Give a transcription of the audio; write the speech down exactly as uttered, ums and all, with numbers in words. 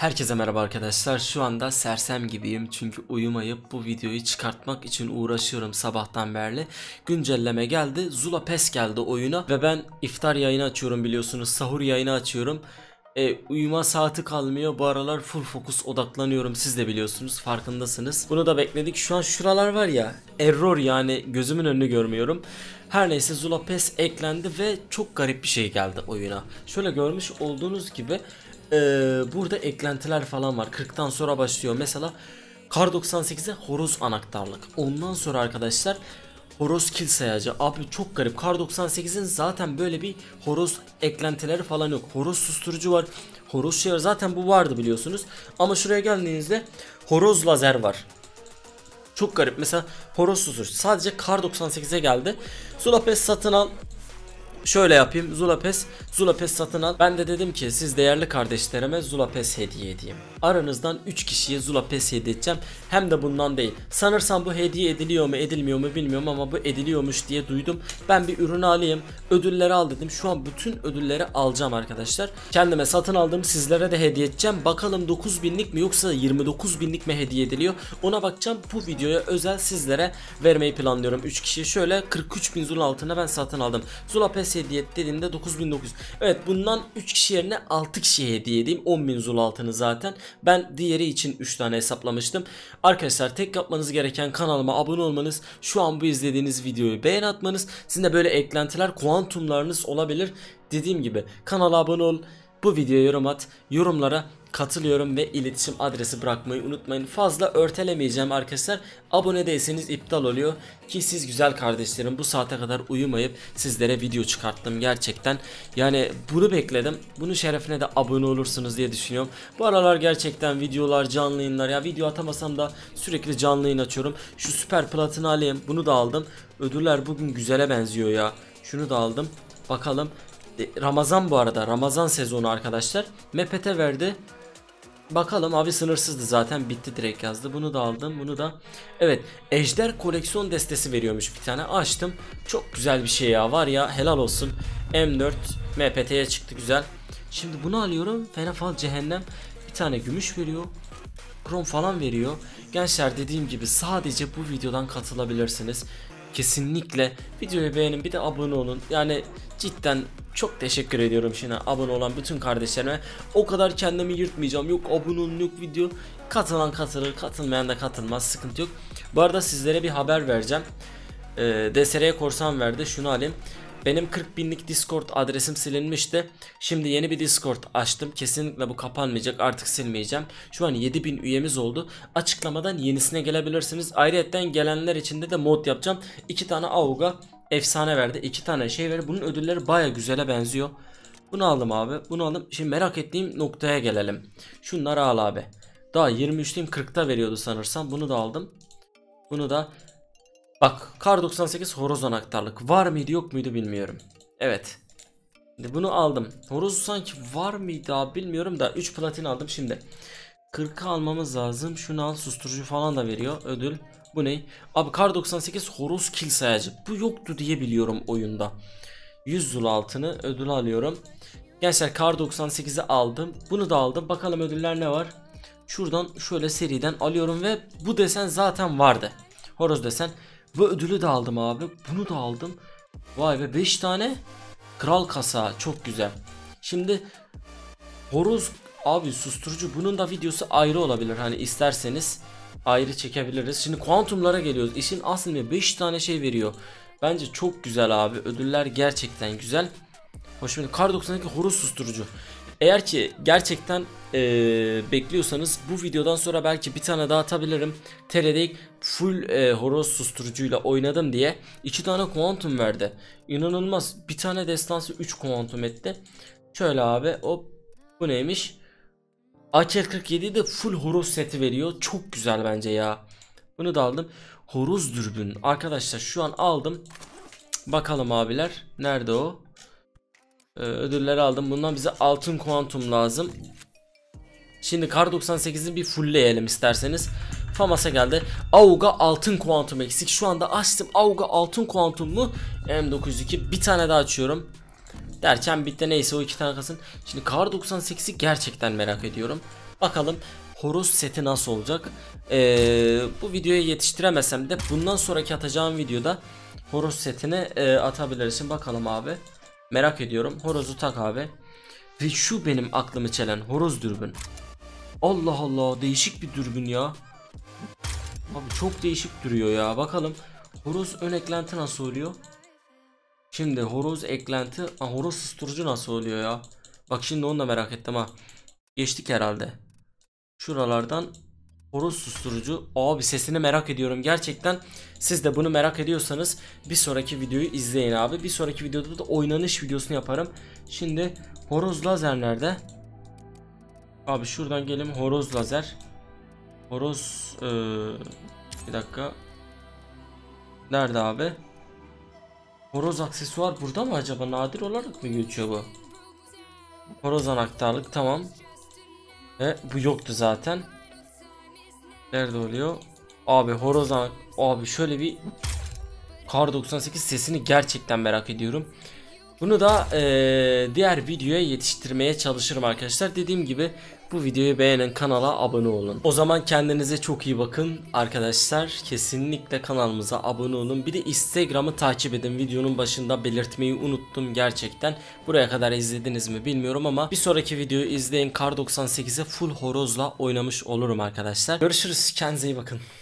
Herkese merhaba arkadaşlar. Şu anda sersem gibiyim çünkü uyumayıp bu videoyu çıkartmak için uğraşıyorum sabahtan beri. Güncelleme geldi. Zula Pes geldi oyuna ve ben iftar yayını açıyorum, biliyorsunuz. Sahur yayını açıyorum. E, uyuma saati kalmıyor. Bu aralar full fokus odaklanıyorum. Siz de biliyorsunuz, farkındasınız. Bunu da bekledik. Şu an şuralar var ya, error, yani gözümün önünü görmüyorum. Her neyse, Zula Pes eklendi ve çok garip bir şey geldi oyuna. Şöyle görmüş olduğunuz gibi Ee, burada eklentiler falan var. kırktan sonra başlıyor. Mesela Kar doksan sekize horoz anahtarlık. Ondan sonra arkadaşlar horoz kill sayacı. Abi çok garip. Kar doksan sekizin zaten böyle bir horoz eklentileri falan yok. Horoz susturucu var. Horoz şey var. Zaten bu vardı, biliyorsunuz. Ama şuraya geldiğinizde horoz lazer var. Çok garip. Mesela horoz susturucu sadece Kar doksan sekize geldi. Zula Pes satın al. Şöyle yapayım, Zula Pes, Zula Pes satın al. Ben de dedim ki siz değerli kardeşlerime Zula Pes hediye edeyim. Aranızdan üç kişiye Zula Pes hediye edeceğim. Hem de bundan değil. Sanırsam bu hediye ediliyor mu edilmiyor mu bilmiyorum ama bu ediliyormuş diye duydum. Ben bir ürünü alayım, ödülleri al dedim. Şu an bütün ödülleri alacağım arkadaşlar. Kendime satın aldım, sizlere de hediye edeceğim. Bakalım dokuz binlik mi yoksa yirmi dokuz binlik mi hediye ediliyor, ona bakacağım. Bu videoya özel sizlere vermeyi planlıyorum. üç kişiye şöyle kırk üç bin Zula altına ben satın aldım. Zula Pes hediye dediğimde dokuz bin dokuz yüz. Evet, bundan üç kişi yerine altı kişiye hediye edeyim. on bin Zula altını zaten. Ben diğeri için üç tane hesaplamıştım. Arkadaşlar tek yapmanız gereken kanalıma abone olmanız, şu an bu izlediğiniz videoyu beğen atmanız. Sizin de böyle eklentiler, kuantumlarınız olabilir. Dediğim gibi kanala abone ol, bu videoya yorum at, yorumlara katılıyorum ve iletişim adresi bırakmayı unutmayın. Fazla örtelemeyeceğim arkadaşlar. Abone değilseniz iptal oluyor ki siz güzel kardeşlerim bu saate kadar uyumayıp sizlere video çıkarttım gerçekten. Yani bunu bekledim. Bunun şerefine de abone olursunuz diye düşünüyorum. Bu aralar gerçekten videolar, canlı yayınlar, ya video atamasam da sürekli canlı yayın açıyorum. Şu süper platını alayım. Bunu da aldım. Ödüller bugün güzele benziyor ya. Şunu da aldım. Bakalım. Ramazan, bu arada Ramazan sezonu arkadaşlar. M P T verdi. Bakalım abi, sınırsızdı zaten, bitti direkt yazdı. Bunu da aldım, bunu da. Evet, Ejder koleksiyon destesi veriyormuş bir tane, açtım. Çok güzel bir şey ya, var ya, helal olsun. M dört M P T'ye çıktı, güzel. Şimdi bunu alıyorum, fena fal cehennem. Bir tane gümüş veriyor, krom falan veriyor. Gençler, dediğim gibi sadece bu videodan katılabilirsiniz. Kesinlikle videoyu beğenin, bir de abone olun. Yani cidden çok teşekkür ediyorum şimdi abone olan bütün kardeşlerime. O kadar kendimi yırtmayacağım. Yok abone olun, yok video. Katılan katılır, katılmayan da katılmaz, sıkıntı yok. Bu arada sizlere bir haber vereceğim. Ee, D S R korsan verdi, şunu alayım. Benim kırk binlik Discord adresim silinmişti. Şimdi yeni bir Discord açtım. Kesinlikle bu kapanmayacak. Artık silmeyeceğim. Şu an yedi bin üyemiz oldu. Açıklamadan yenisine gelebilirsiniz. Ayrıca gelenler için de, de mod yapacağım. iki tane Auga efsane verdi. iki tane şey verdi. Bunun ödülleri baya güzele benziyor. Bunu aldım abi. Bunu aldım. Şimdi merak ettiğim noktaya gelelim. Şunları al abi. Daha yirmi üçteyim, kırkta veriyordu sanırsam. Bunu da aldım. Bunu da. Bak, Kar doksan sekiz horoz anahtarlık var mıydı yok muydu bilmiyorum. Evet. Şimdi bunu aldım. Horoz sanki var mıydı abi bilmiyorum da üç platin aldım şimdi. kırkı almamız lazım. Şunu al, susturucu falan da veriyor ödül. Bu ne? Abi Kar doksan sekiz horoz kill sayacı. Bu yoktu diye biliyorum oyunda. yüz Zula altını ödül alıyorum. Gençler, Kar doksan sekizi aldım. Bunu da aldım. Bakalım ödüller ne var? Şuradan şöyle seriden alıyorum ve bu desen zaten vardı. Horoz desen. Bu ödülü de aldım abi. Bunu da aldım. Vay be, beş tane kral kasa, çok güzel. Şimdi horoz abi susturucu, bunun da videosu ayrı olabilir. Hani isterseniz ayrı çekebiliriz. Şimdi kuantumlara geliyoruz. İşin aslında beş tane şey veriyor. Bence çok güzel abi. Ödüller gerçekten güzel. Hoşuma. Kar doksan iki horoz susturucu. Eğer ki gerçekten ee, bekliyorsanız bu videodan sonra belki bir tane daha atabilirim. T R D full e, horoz susturucuyla oynadım diye iki tane kuantum verdi. İnanılmaz. Bir tane destansı üç kuantum etti. Şöyle abi, hop, bu neymiş? A K kırk yedi de full horoz seti veriyor. Çok güzel bence ya. Bunu da aldım. Horoz dürbün. Arkadaşlar şu an aldım. Bakalım abiler. Nerede o? Ödülleri aldım. Bundan bize altın kuantum lazım. Şimdi Kar doksan sekiz'i bir fullleyelim isterseniz. Famas'a geldi. Auga altın kuantum eksik. Şu anda açtım. Auga altın kuantum mu? M dokuz yüz iki. Bir tane daha açıyorum. Derken bitti, neyse o iki tane kalsın. Şimdi Kar doksan sekizi gerçekten merak ediyorum. Bakalım horoz seti nasıl olacak. Ee, bu videoyu yetiştiremesem de bundan sonraki atacağım videoda horoz setini e, atabilirsin. Bakalım abi. Merak ediyorum. Horozu tak abi. Ve şu benim aklımı çelen horoz dürbün. Allah Allah, değişik bir dürbün ya. Abi çok değişik duruyor ya. Bakalım horoz ön eklenti nasıl oluyor? Şimdi horoz eklenti, ha, horoz susturucu nasıl oluyor ya? Bak şimdi onu da merak ettim ha. Geçtik herhalde. Şuralardan horoz susturucu. Abi sesini merak ediyorum gerçekten. Siz de bunu merak ediyorsanız bir sonraki videoyu izleyin abi. Bir sonraki videoda da oynanış videosunu yaparım. Şimdi horoz lazer nerede? Abi şuradan gelelim, horoz lazer. Horoz ee, bir dakika. Nerede abi? Horoz aksesuar burada mı acaba? Nadir olarak mı geçiyor bu? Horoz anahtarlık, tamam. E, bu yoktu zaten. Nerede oluyor? Abi horoz anak... Abi şöyle bir Kar doksan sekiz sesini gerçekten merak ediyorum. Bunu da e, diğer videoya yetiştirmeye çalışırım arkadaşlar. Dediğim gibi bu videoyu beğenin, kanala abone olun. O zaman kendinize çok iyi bakın arkadaşlar. Kesinlikle kanalımıza abone olun. Bir de Instagram'ı takip edin. Videonun başında belirtmeyi unuttum gerçekten. Buraya kadar izlediniz mi bilmiyorum ama bir sonraki videoyu izleyin. Kar doksan sekize full horozla oynamış olurum arkadaşlar. Görüşürüz. Kendinize iyi bakın.